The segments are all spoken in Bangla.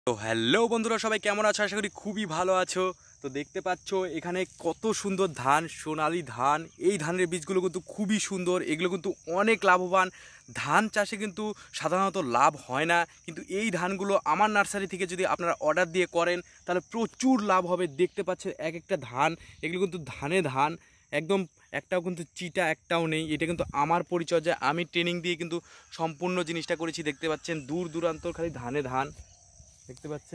তো হ্যালো বন্ধুরা, সবাই কেমন আছো? আশা করি খুবই ভালো আছো। তো দেখতে পাচ্ছ এখানে কত সুন্দর ধান, সোনালি ধান। এই ধানের বীজগুলো কিন্তু খুবই সুন্দর, এগুলো কিন্তু অনেক লাভবান। ধান চাষে কিন্তু সাধারণত লাভ হয় না, কিন্তু এই ধানগুলো আমার নার্সারি থেকে যদি আপনারা অর্ডার দিয়ে করেন তাহলে প্রচুর লাভ হবে। দেখতে পাচ্ছেন এক একটা ধান, এগুলো কিন্তু ধান একদম, একটাও কিন্তু চিটা একটাও নেই। এটা কিন্তু আমার পরিচর্যা, আমি ট্রেনিং দিয়ে কিন্তু সম্পূর্ণ জিনিসটা করেছি। দেখতে পাচ্ছেন দূর দূরান্ত খালি ধান দেখতে পাচ্ছে,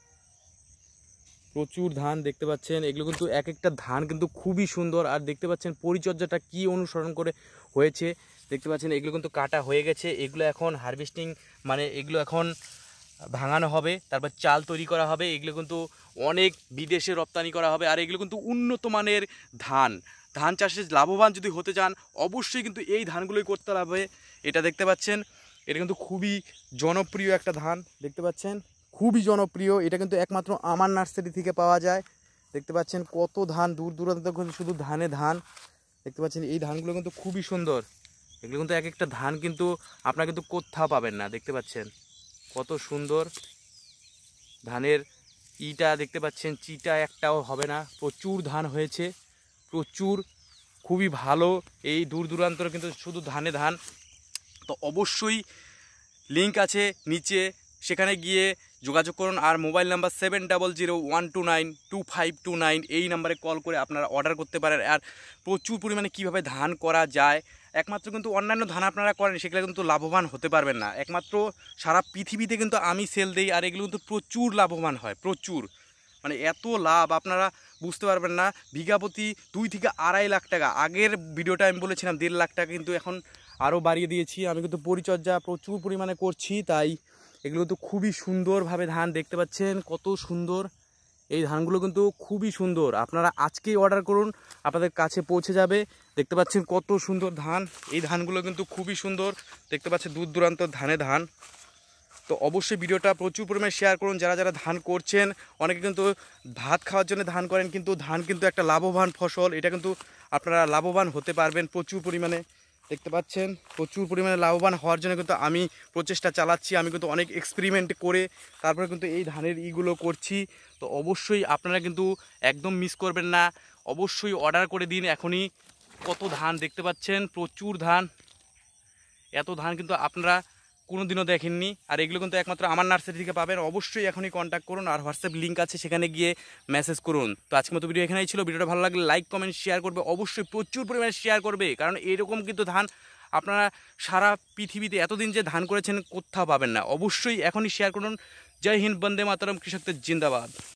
প্রচুর ধান দেখতে পাচ্ছেন। এগুলো কিন্তু এক একটা ধান কিন্তু খুবই সুন্দর। আর দেখতে পাচ্ছেন পরিচর্যাটা কি অনুসরণ করে হয়েছে। দেখতে পাচ্ছেন এগুলো কিন্তু কাটা হয়ে গেছে, এগুলো এখন হারভেস্টিং, মানে এগুলো এখন ভাঙানো হবে, তারপর চাল তৈরি করা হবে। এগুলো কিন্তু অনেক বিদেশে রপ্তানি করা হবে। আর এগুলো কিন্তু উন্নত মানের ধান। ধান চাষে লাভবান যদি হতে চান অবশ্যই কিন্তু এই ধানগুলোই করতে হবে। এটা দেখতে পাচ্ছেন, এটা কিন্তু খুবই জনপ্রিয় একটা ধান। দেখতে পাচ্ছেন খুবই জনপ্রিয়, এটা কিন্তু একমাত্র আমার নার্সারি থেকে পাওয়া যায়। দেখতে পাচ্ছেন কত ধান, দূর দূরান্ত কিন্তু শুধু ধান। দেখতে পাচ্ছেন এই ধানগুলো কিন্তু খুবই সুন্দর। এগুলো কিন্তু এক একটা ধান কিন্তু আপনারা কিন্তু কোথাও পাবেন না। দেখতে পাচ্ছেন কত সুন্দর ধানের ইটা, দেখতে পাচ্ছেন চিটা একটাও হবে না। প্রচুর ধান হয়েছে, প্রচুর, খুবই ভালো। এই দূর দূরান্তরে কিন্তু শুধু ধান। তো অবশ্যই লিঙ্ক আছে নিচে, সেখানে গিয়ে যোগাযোগ করুন। আর মোবাইল নাম্বার 7001292529, এই নাম্বারে কল করে আপনারা অর্ডার করতে পারেন। আর প্রচুর পরিমাণে কীভাবে ধান করা যায়, একমাত্র কিন্তু অন্যান্য ধান আপনারা করেন সেগুলো কিন্তু লাভবান হতে পারবেন না। একমাত্র সারা পৃথিবীতে কিন্তু আমি সেল দিই, আর এগুলো কিন্তু প্রচুর লাভবান হয়, প্রচুর, মানে এত লাভ আপনারা বুঝতে পারবেন না। বিঘা প্রতি 2 থেকে 2.5 লাখ টাকা। আগের ভিডিওটা আমি বলেছিলাম 1.5 লাখ টাকা, কিন্তু এখন আরও বাড়িয়ে দিয়েছি। আমি কিন্তু পরিচর্যা প্রচুর পরিমাণে করছি, তাই এগুলো তো খুবই সুন্দরভাবে ধান। দেখতে পাচ্ছেন কত সুন্দর, এই ধানগুলো কিন্তু খুবই সুন্দর। আপনারা আজকেই অর্ডার করুন, আপনাদের কাছে পৌঁছে যাবে। দেখতে পাচ্ছেন কত সুন্দর ধান, এই ধানগুলো কিন্তু খুবই সুন্দর। দেখতে পাচ্ছেন দূর দূরান্ত ধান। তো অবশ্যই ভিডিওটা প্রচুর পরিমাণে শেয়ার করুন। যারা ধান করছেন, অনেকে কিন্তু ভাত খাওয়ার জন্য ধান করেন, কিন্তু ধান কিন্তু একটা লাভবান ফসল। এটা কিন্তু আপনারা লাভবান হতে পারবেন প্রচুর পরিমাণে। দেখতে পাচ্ছেন প্রচুর পরিমাণে লাভবান হওয়ার জন্য কিন্তু আমি প্রচেষ্টা চালাচ্ছি। আমি কিন্তু অনেক এক্সপেরিমেন্ট করে তারপরে কিন্তু এই ধানের ইগুলো করছি। তো অবশ্যই আপনারা কিন্তু একদম মিস করবেন না, অবশ্যই অর্ডার করে দিন এখনই। কত ধান দেখতে পাচ্ছেন, প্রচুর ধান। এত ধান কিন্তু আপনারা কোনোদিনও দেখেননি। আর এগুলো কিন্তু একমাত্র আমার নার্সারি থেকে পাবেন। অবশ্যই এখনই কন্ট্যাক্ট করুন, আর হোয়াটসঅ্যাপ লিঙ্ক আছে, সেখানে গিয়ে মেসেজ করুন। তো আজকের মতো ভিডিও এখানেই ছিল। ভিডিওটা ভালো লাগলে লাইক কমেন্ট শেয়ার করবে, অবশ্যই প্রচুর পরিমাণে শেয়ার করবে, কারণ এরকম কিন্তু ধান আপনারা সারা পৃথিবীতে এতদিন যে ধান করেছেন কোথাও পাবেন না। অবশ্যই এখনই শেয়ার করুন। জয় হিন্দ, বন্দে মাতরম, কৃষকদের জিন্দাবাদ।